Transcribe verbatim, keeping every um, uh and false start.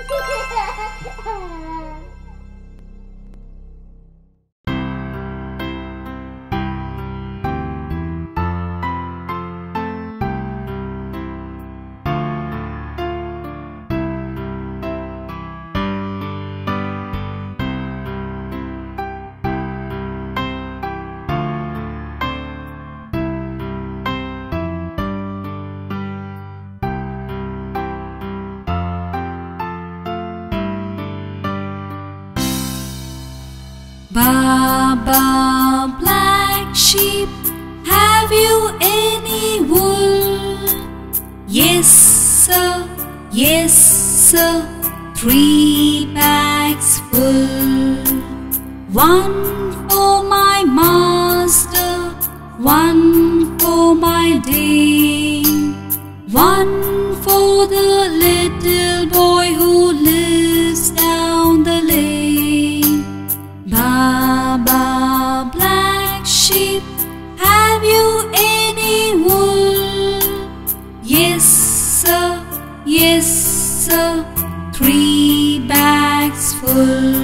Baa baa, black sheep, have you any wool? Yes sir, yes sir, three bags full. One for my master, one for my dame, one for the little boy who lives down the lane. Baa baa, black sheep, have you any wool? Yes sir, yes sir, three bags full.